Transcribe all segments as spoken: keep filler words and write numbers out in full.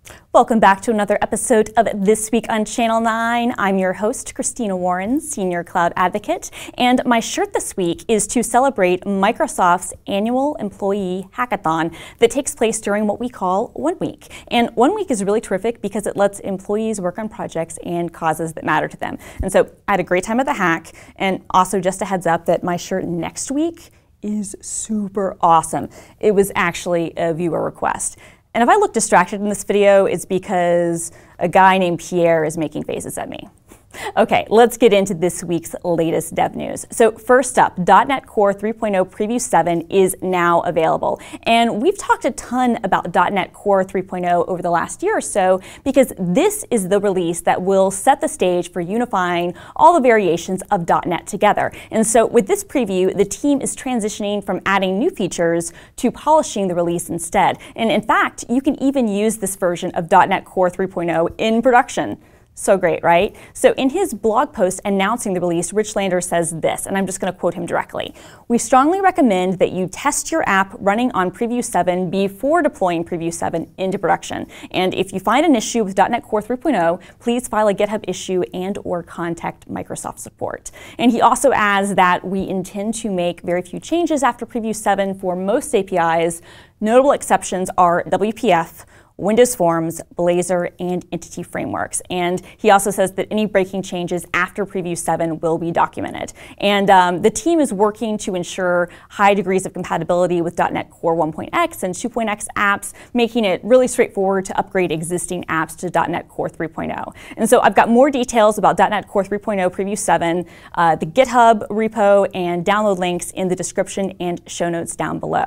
Welcome back to another episode of This Week on Channel nine. I'm your host, Christina Warren, Senior Cloud Advocate, and my shirt this week is to celebrate Microsoft's annual employee hackathon that takes place during what we call One Week. And One Week is really terrific because it lets employees work on projects and causes that matter to them. And so I had a great time at the hack, and also just a heads up that my shirt next week is super awesome. It was actually a viewer request. And if I look distracted in this video, it's because a guy named Pierre is making faces at me. Okay, let's get into this week's latest dev news. So first up, dot net Core three point oh Preview seven is now available. And we've talked a ton about dot net Core three point oh over the last year or so because this is the release that will set the stage for unifying all the variations of dot net together. And so with this preview, the team is transitioning from adding new features to polishing the release instead. And in fact, you can even use this version of dot net Core three point oh in production. So great, right? So in his blog post announcing the release, Rich Lander says this, and I'm just going to quote him directly. "We strongly recommend that you test your app running on Preview seven before deploying Preview seven into production. And if you find an issue with dot net Core three point oh, please file a GitHub issue and or contact Microsoft support." And he also adds that we intend to make very few changes after Preview seven for most A P Is. Notable exceptions are W P F, Windows Forms, Blazor, and Entity Frameworks. And he also says that any breaking changes after Preview seven will be documented. And um, the team is working to ensure high degrees of compatibility with dot net Core one point x and two point x apps, making it really straightforward to upgrade existing apps to dot net Core three point oh. And so I've got more details about dot net Core three point oh Preview seven, uh, the GitHub repo, and download links in the description and show notes down below.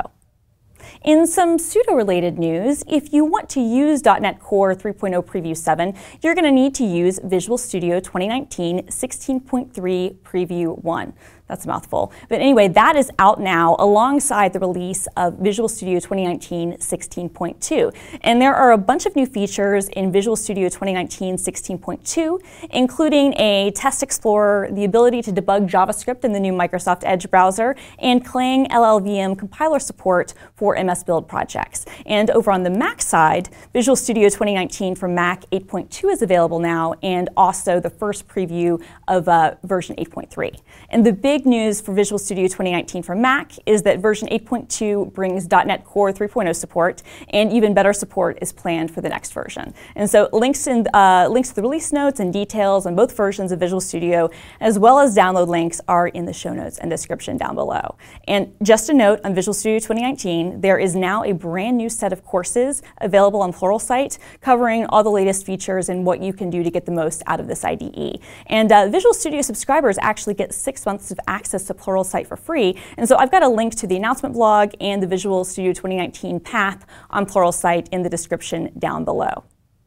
In some pseudo-related news, if you want to use dot net Core three point oh Preview seven, you're going to need to use Visual Studio twenty nineteen sixteen point three Preview one. That's a mouthful. But anyway, that is out now alongside the release of Visual Studio twenty nineteen sixteen point two. And there are a bunch of new features in Visual Studio twenty nineteen sixteen point two, including a test explorer, the ability to debug JavaScript in the new Microsoft Edge browser, and Clang L L V M compiler support for M S Build projects. And over on the Mac side, Visual Studio twenty nineteen for Mac eight point two is available now, and also the first preview of uh, version eight point three. And the big news for Visual Studio twenty nineteen for Mac is that version eight point two brings dot net Core three point oh support, and even better support is planned for the next version. And so links, in, uh, links to the release notes and details on both versions of Visual Studio, as well as download links, are in the show notes and description down below. And just a note on Visual Studio twenty nineteen, there is now a brand new set of courses available on Pluralsight covering all the latest features and what you can do to get the most out of this I D E. And uh, Visual Studio subscribers actually get six months of access to Pluralsight for free. And so I've got a link to the announcement blog and the Visual Studio twenty nineteen path on Pluralsight in the description down below.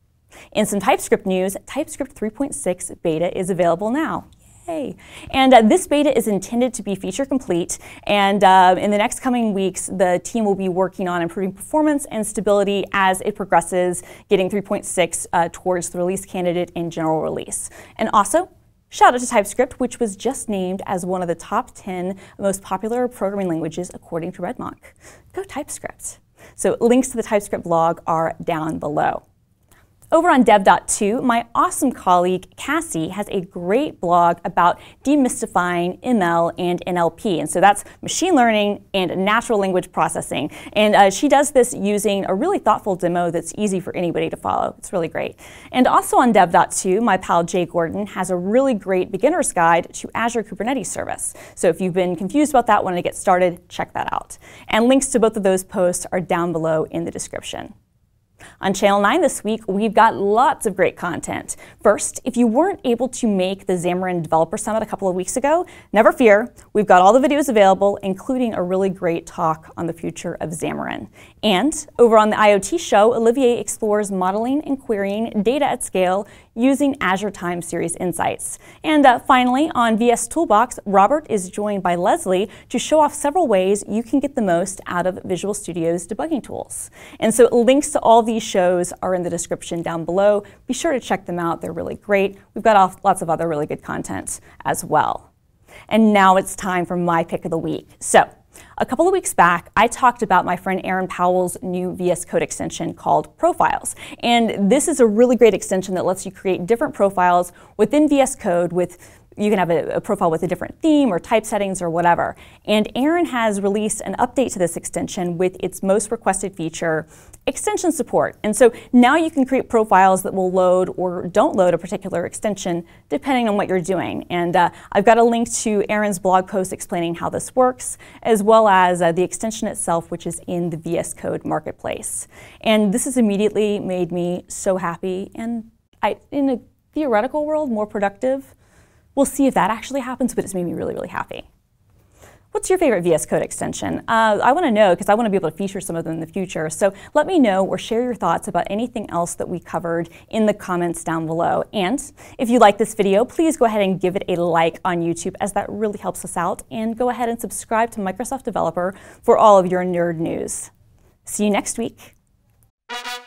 In some TypeScript news, TypeScript three point six beta is available now. Yay. And uh, this beta is intended to be feature complete, and uh, in the next coming weeks, the team will be working on improving performance and stability as it progresses, getting three point six uh, towards the release candidate and general release. And also, shout out to TypeScript, which was just named as one of the top ten most popular programming languages according to Redmonk. Go TypeScript. So links to the TypeScript blog are down below. Over on dev dot to, my awesome colleague Cassie has a great blog about demystifying M L and N L P. And so that's machine learning and natural language processing. And uh, she does this using a really thoughtful demo that's easy for anybody to follow. It's really great. And also on dev dot to, my pal Jay Gordon has a really great beginner's guide to Azure Kubernetes service. So if you've been confused about that, want to get started, check that out. And links to both of those posts are down below in the description. On Channel nine this week, we've got lots of great content. First, if you weren't able to make the Xamarin Developer Summit a couple of weeks ago, never fear. We've got all the videos available, including a really great talk on the future of Xamarin. And over on the IoT Show, Olivier explores modeling and querying data at scale using Azure Time Series insights. And uh, finally, on V S Toolbox, Robert is joined by Leslie to show off several ways you can get the most out of Visual Studio's debugging tools. And so links to all these shows are in the description down below. Be sure to check them out. They're really great. We've got lots of other really good content as well. And now it's time for my pick of the week. So A couple of weeks back, I talked about my friend Aaron Powell's new V S Code extension called Profiles. And this is a really great extension that lets you create different profiles within V S Code with you can have a, a profile with a different theme or type settings or whatever. And Aaron has released an update to this extension with its most requested feature, extension support. And so now you can create profiles that will load or don't load a particular extension depending on what you're doing. And uh, I've got a link to Aaron's blog post explaining how this works, as well as uh, the extension itself, which is in the V S Code marketplace. And this has immediately made me so happy and I, in a theoretical world, more productive. We'll see if that actually happens, but it's made me really, really happy. What's your favorite V S Code extension? Uh, I want to know because I want to be able to feature some of them in the future. So let me know or share your thoughts about anything else that we covered in the comments down below. And if you like this video, please go ahead and give it a like on YouTube, as that really helps us out. And go ahead and subscribe to Microsoft Developer for all of your nerd news. See you next week.